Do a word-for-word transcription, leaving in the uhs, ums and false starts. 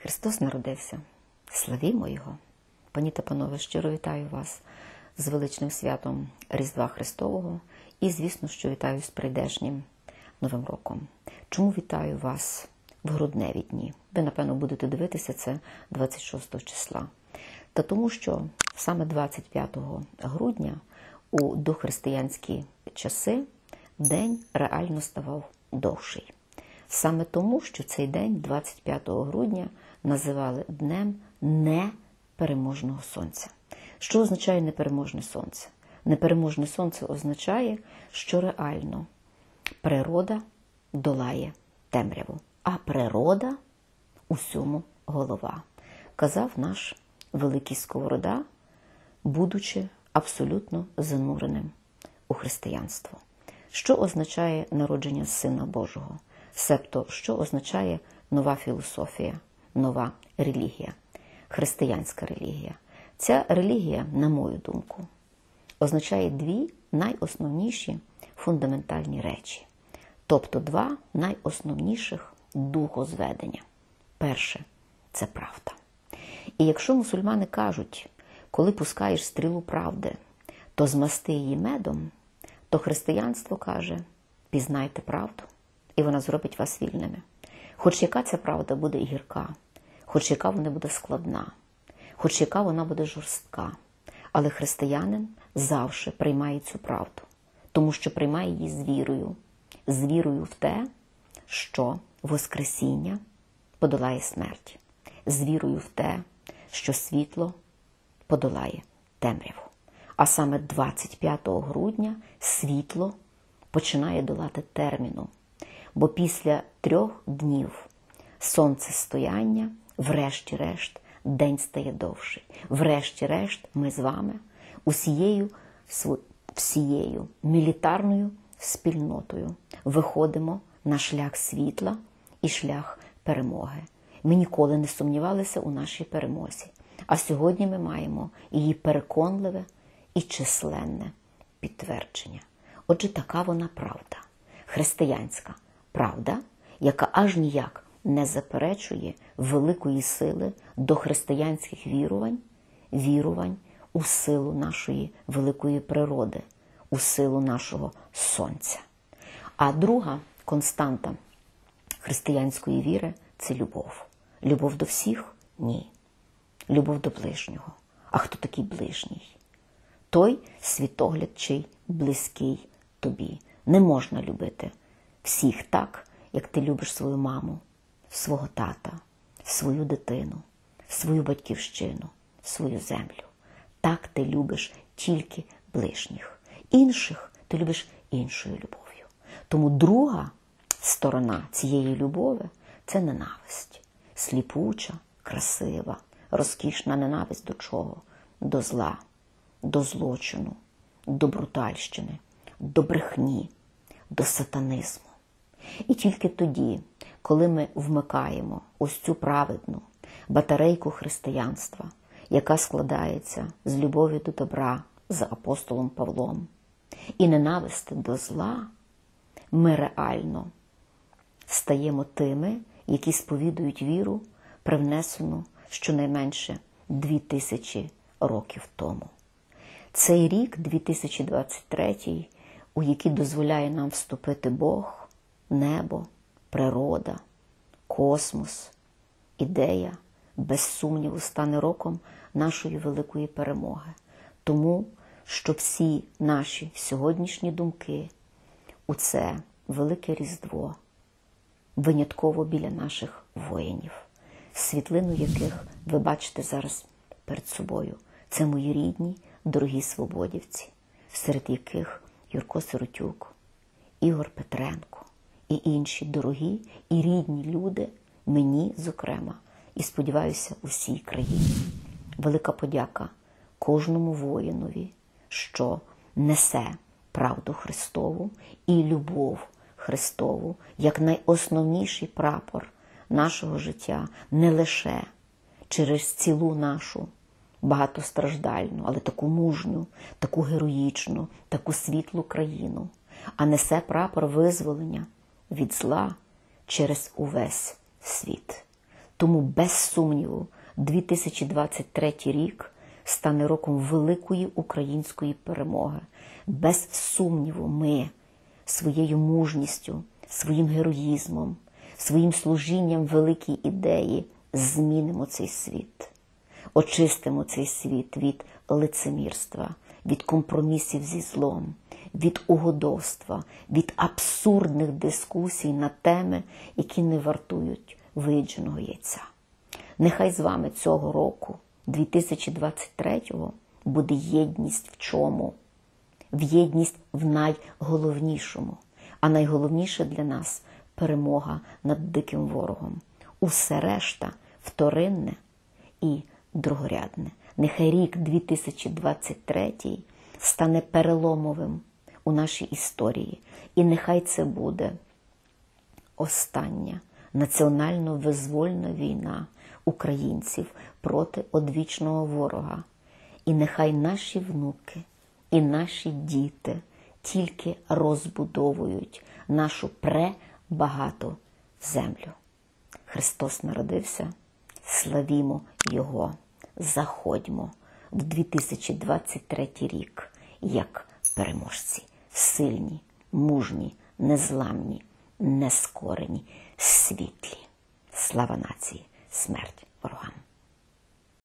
Христос народився. Славімо Його! Пані та панове, щиро вітаю вас з величним святом Різдва Христового і, звісно, що вітаю з прийдешнім Новим роком. Чому вітаю вас в грудневі дні? Ви, напевно, будете дивитися це двадцять шостого числа. Та тому, що саме двадцять п'ятого грудня у дохристиянські часи день реально ставав довший. Саме тому, що цей день, двадцять п'ятого грудня, називали Днем непереможного сонця. Що означає непереможне сонце? Непереможне сонце означає, що реально природа долає темряву, а природа усьому голова. Казав наш великий Сковорода, будучи абсолютно зануреним у християнство. Що означає народження Сина Божого? Себто, що означає нова філософія, нова релігія, християнська релігія? Ця релігія, на мою думку, означає дві найосновніші фундаментальні речі. Тобто два найосновніших духозведення. Перше – це правда. І якщо мусульмани кажуть, коли пускаєш стрілу правди, то змасти її медом, то християнство каже, пізнайте правду, і вона зробить вас вільними. Хоч яка ця правда буде гірка, хоч яка вона буде складна, хоч яка вона буде жорстка, але християнин завжди приймає цю правду, тому що приймає її з вірою, з вірою в те, що Воскресіння подолає смерть, з вірою в те, що світло подолає темряву. А саме двадцять п'ятого грудня світло починає долати терміну, бо після трьох днів сонцестояння, врешті-решт, день стає довший. Врешті-решт ми з вами усією, всією мілітарною спільнотою виходимо на шлях світла і шлях перемоги. Ми ніколи не сумнівалися у нашій перемозі. А сьогодні ми маємо її переконливе і численне підтвердження. Отже, така вона правда. Християнська правда, яка аж ніяк не заперечує великої сили до християнських вірувань, вірувань у силу нашої великої природи, у силу нашого сонця. А друга константа християнської віри – це любов. Любов до всіх? Ні. Любов до ближнього. А хто такий ближній? Той світогляд, чий близький тобі. Не можна любити всіх так, як ти любиш свою маму, свого тата, свою дитину, свою батьківщину, свою землю. Так ти любиш тільки ближніх. Інших ти любиш іншою любов'ю. Тому друга сторона цієї любові – це ненависть. Сліпуча, красива, розкішна ненависть до чого? До зла, до злочину, до брутальщини, до брехні, до сатанизму. І тільки тоді, коли ми вмикаємо ось цю праведну батарейку християнства, яка складається з любові до добра за апостолом Павлом, і ненависти до зла, ми реально стаємо тими, які сповідують віру, привнесену щонайменше дві тисячі років тому. Цей рік, дві тисячі двадцять третій, у який дозволяє нам вступити Бог, небо, природа, космос, ідея, без сумніву, стане роком нашої великої перемоги. Тому, що всі наші сьогоднішні думки у це велике Різдво винятково біля наших воїнів, світлину яких ви бачите зараз перед собою. Це мої рідні, дорогі свободівці, серед яких Юрко Сиротюк, Ігор Петренко і інші дорогі і рідні люди, мені, зокрема, і, сподіваюся, усій країні. Велика подяка кожному воїнові, що несе правду Христову і любов Христову, як найосновніший прапор нашого життя, не лише через цілу нашу багатостраждальну, але таку мужню, таку героїчну, таку світлу країну, а несе прапор визволення від зла через увесь світ. Тому, без сумніву, дві тисячі двадцять третій рік стане роком великої української перемоги. Без сумніву ми своєю мужністю, своїм героїзмом, своїм служінням великій ідеї змінимо цей світ. Очистимо цей світ від лицемірства, від компромісів зі злом, від угодовства, від абсурдних дискусій на теми, які не вартують виїдженого яйця. Нехай з вами цього року, дві тисячі двадцять третього, буде єдність в чому? В єдність в найголовнішому. А найголовніше для нас – перемога над диким ворогом. Усе решта – вторинне і другорядне. Нехай рік дві тисячі двадцять третій стане переломовим у нашій історії. І нехай це буде остання національно-визвольна війна українців проти одвічного ворога. І нехай наші внуки і наші діти тільки розбудовують нашу пребагату землю. Христос народився, славімо Його, заходьмо в дві тисячі двадцять третій рік як переможці, сильні, мужні, незламні, нескорені, світлі. Слава нації, смерть ворогам.